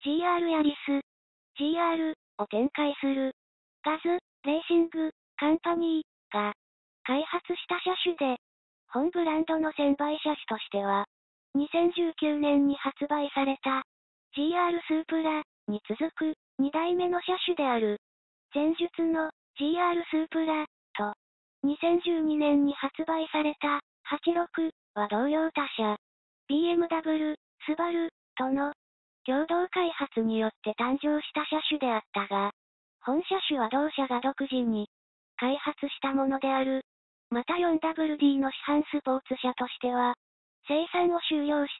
GR ヤリス、GR を展開する、ガズ、レーシング、カンパニーが、開発した車種で、本ブランドの専売車種としては、2019年に発売された、GR スープラに続く2代目の車種である、前述の GR スープラと、2012年に発売された86は同様他社、BMW、スバルとの共同開発によって誕生した車種であったが、本車種は同社が独自に開発したものである。また 4WD の市販スポーツ車としては、生産を終了した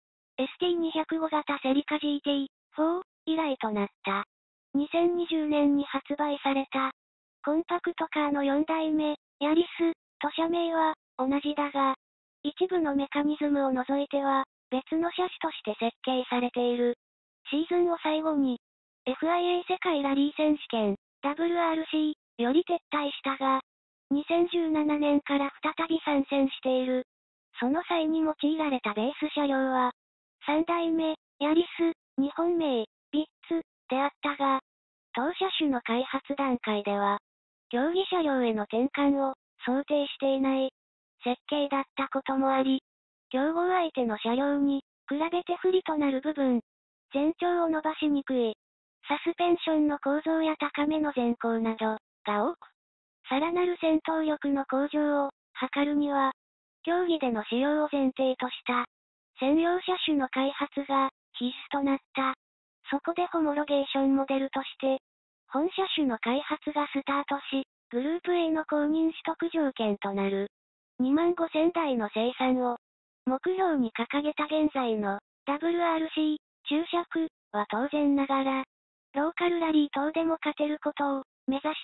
ST205 型セリカ GT4 以来となった。2020年に発売されたコンパクトカーの4代目、ヤリスと社名は同じだが、一部のメカニズムを除いては別の車種として設計されている。シーズンを最後に FIA 世界ラリー選手権 WRC より撤退したが、2017年から再び参戦している。その際に用いられたベース車両は、3代目、ヤリス、日本名、ビッツ、であったが、当車種の開発段階では、競技車両への転換を想定していない設計だったこともあり、競合相手の車両に比べて不利となる部分、全長を伸ばしにくい、サスペンションの構造や高めの前高などが多く、さらなる戦闘力の向上を図るには、競技での使用を前提とした専用車種の開発が必須となった。そこでホモロゲーションモデルとして、本車種の開発がスタートし、グループ A の公認取得条件となる25,000台の生産を目標に掲げた現在の WRC 注釈は当然ながら、ローカルラリー等でも勝てることを目指した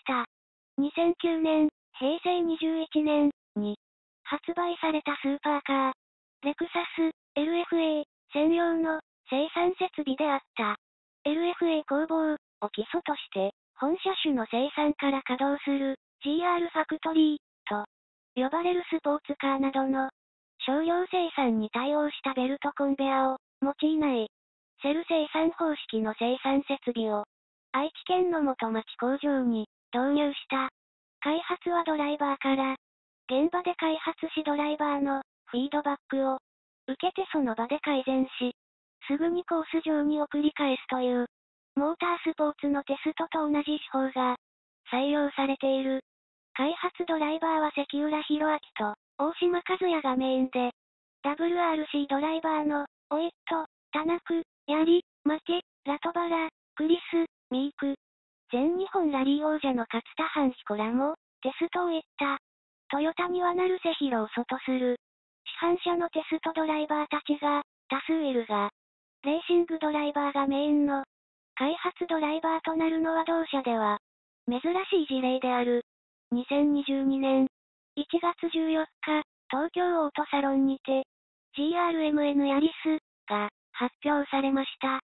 。2009年、平成21年に発売されたスーパーカー、レクサス LFA 専用の生産設備であった。LFA 工房を基礎として、本車種の生産から稼働する GR ファクトリーと呼ばれるスポーツカーなどの商用生産に対応したベルトコンベアを用いないセル生産方式の生産設備を愛知県の元町工場に導入した。開発はドライバーから現場で開発しドライバーのフィードバックを受けてその場で改善し、すぐにコース上に送り返すという、モータースポーツのテストと同じ手法が採用されている。開発ドライバーは関浦博明と大島和也がメインで、WRC ドライバーのオエット、タナク、ヤリ、マテ、ラトバラ、クリス、ミーク。全日本ラリー王者の勝田半彦らもテストを終えた。トヨタには成瀬博を外する市販車のテストドライバーたちが多数いるが、レーシングドライバーがメインの開発ドライバーとなるのは同社では珍しい事例である。2022年1月14日、東京オートサロンにて GRMN ヤリスが発表されました。